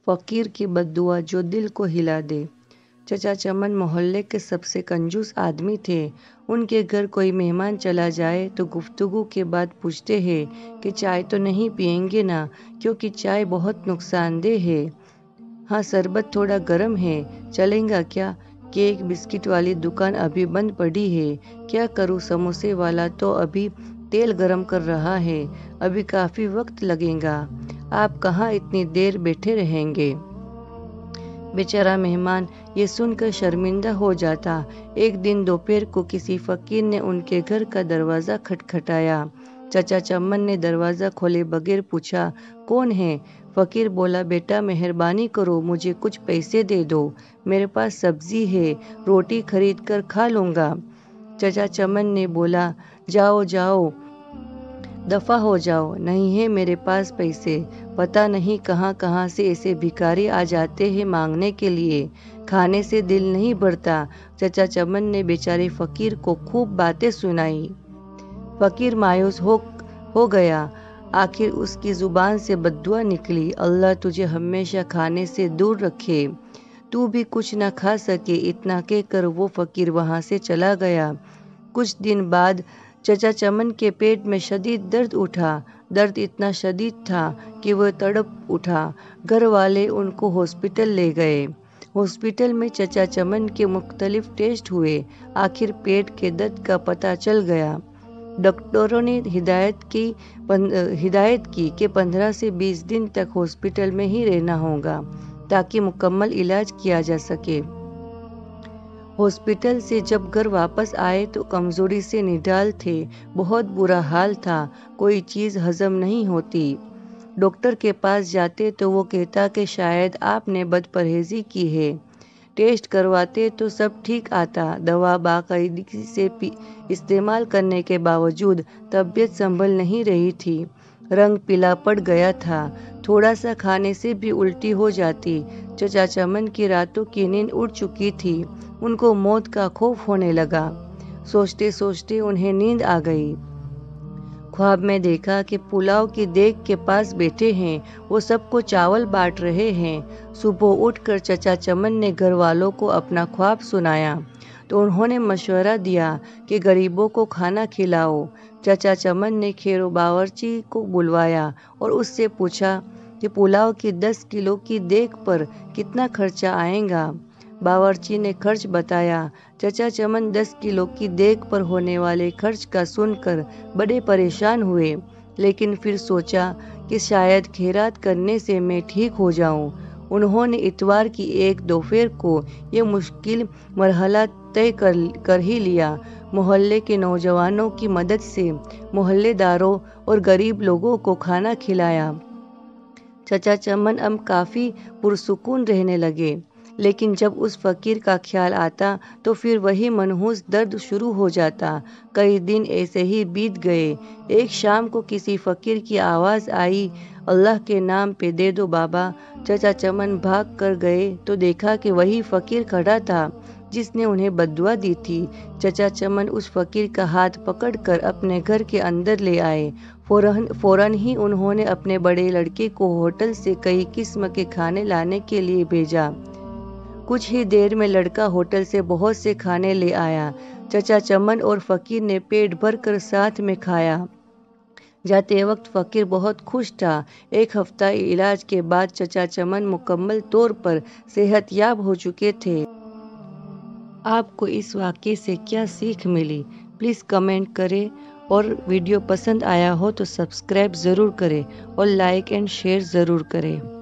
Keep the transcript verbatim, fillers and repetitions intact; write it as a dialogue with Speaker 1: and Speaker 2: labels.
Speaker 1: फ़कीर की बद्दुआ जो दिल को हिला दे। चचा चमन मोहल्ले के सबसे कंजूस आदमी थे। उनके घर कोई मेहमान चला जाए तो गुफ्तगू के बाद पूछते हैं कि चाय तो नहीं पियेंगे ना, क्योंकि चाय बहुत नुकसानदेह है। हाँ, शरबत थोड़ा गर्म है, चलेगा क्या? केक बिस्किट वाली दुकान अभी बंद पड़ी है। क्या करूँ, समोसे वाला तो अभी तेल गरम कर रहा है, अभी काफ़ी वक्त लगेगा। आप कहाँ इतनी देर बैठे रहेंगे? बेचारा मेहमान ये सुनकर शर्मिंदा हो जाता। एक दिन दोपहर को किसी फकीर ने उनके घर का दरवाज़ा खटखटाया। चचा चमन ने दरवाज़ा खोले बगैर पूछा, कौन है? फकीर बोला, बेटा मेहरबानी करो, मुझे कुछ पैसे दे दो, मेरे पास सब्जी है, रोटी खरीद कर खा लूँगा। चचा चमन ने बोला, जाओ जाओ, दफ़ा हो जाओ, नहीं है मेरे पास पैसे। पता नहीं कहाँ कहाँ से ऐसे भिखारी आ जाते हैं मांगने के लिए, खाने से दिल नहीं भरता। चचा चमन ने बेचारे फ़कीर को खूब बातें सुनाई। फ़कीर मायूस हो हो गया। आखिर उसकी ज़ुबान से बद्दुआ निकली, अल्लाह तुझे हमेशा खाने से दूर रखे, तू भी कुछ न खा सके। इतना कहकर वो फ़कीर वहाँ से चला गया। कुछ दिन बाद चचा चमन के पेट में शदीद दर्द उठा। दर्द इतना शदीद था कि वह तड़प उठा। घर वाले उनको हॉस्पिटल ले गए। हॉस्पिटल में चचा चमन के मुख्तलिफ टेस्ट हुए। आखिर पेट के दर्द का पता चल गया। डॉक्टरों ने हिदायत की हिदायत की कि पंद्रह से बीस दिन तक हॉस्पिटल में ही रहना होगा ताकि मुकम्मल इलाज किया जा सके। हॉस्पिटल से जब घर वापस आए तो कमज़ोरी से निढाल थे। बहुत बुरा हाल था, कोई चीज़ हजम नहीं होती। डॉक्टर के पास जाते तो वो कहता कि शायद आपने बदपरहेज़ी की है। टेस्ट करवाते तो सब ठीक आता। दवा बाकायदगी से इस्तेमाल करने के बावजूद तबीयत संभल नहीं रही थी। रंग पीला पड़ गया था। थोड़ा सा खाने से भी उल्टी हो जाती। चचा चमन की रातों की नींद उड़ चुकी थी। उनको मौत का खौफ होने लगा। सोचते सोचते उन्हें नींद आ गई। ख्वाब में देखा कि पुलाव की देग के पास बैठे हैं, वो सबको चावल बांट रहे हैं। सुबह उठकर चचा चमन ने घर वालों को अपना ख्वाब सुनाया तो उन्होंने मशवरा दिया कि गरीबों को खाना खिलाओ। चचा चमन ने खैरो बावर्ची को बुलवाया और उससे पूछा कि पुलाव की दस किलो की देग पर कितना खर्चा आएगा। बावर्ची ने खर्च बताया। चचा चमन दस किलो की देग पर होने वाले खर्च का सुनकर बड़े परेशान हुए, लेकिन फिर सोचा कि शायद खैरात करने से मैं ठीक हो जाऊं। उन्होंने इतवार की एक दोपहर को ये मुश्किल मरहला तय कर, कर ही लिया। मोहल्ले के नौजवानों की मदद से मोहल्लेदारों और गरीब लोगों को खाना खिलाया। चचा चमन अब काफ़ी पुरसुकून रहने लगे। लेकिन जब उस फ़कीर का ख्याल आता तो फिर वही मनहूस दर्द शुरू हो जाता। कई दिन ऐसे ही बीत गए। एक शाम को किसी फ़कीर की आवाज़ आई, अल्लाह के नाम पे दे दो बाबा। चचा चमन भाग कर गए तो देखा कि वही फ़कीर खड़ा था जिसने उन्हें बद्दुआ दी थी। चचा चमन उस फ़कीर का हाथ पकड़कर अपने घर के अंदर ले आए। फ़ौरन फ़ौरन ही उन्होंने अपने बड़े लड़के को होटल से कई किस्म के खाने लाने के लिए भेजा। कुछ ही देर में लड़का होटल से बहुत से खाने ले आया। चचा चमन और फ़कीर ने पेट भर कर साथ में खाया। जाते वक्त फ़कीर बहुत खुश था। एक हफ्ता इलाज के बाद चचा चमन मुकम्मल तौर पर सेहतयाब हो चुके थे। आपको इस वाक़ये से क्या सीख मिली? प्लीज़ कमेंट करें और वीडियो पसंद आया हो तो सब्सक्राइब ज़रूर करें और लाइक एंड शेयर ज़रूर करें।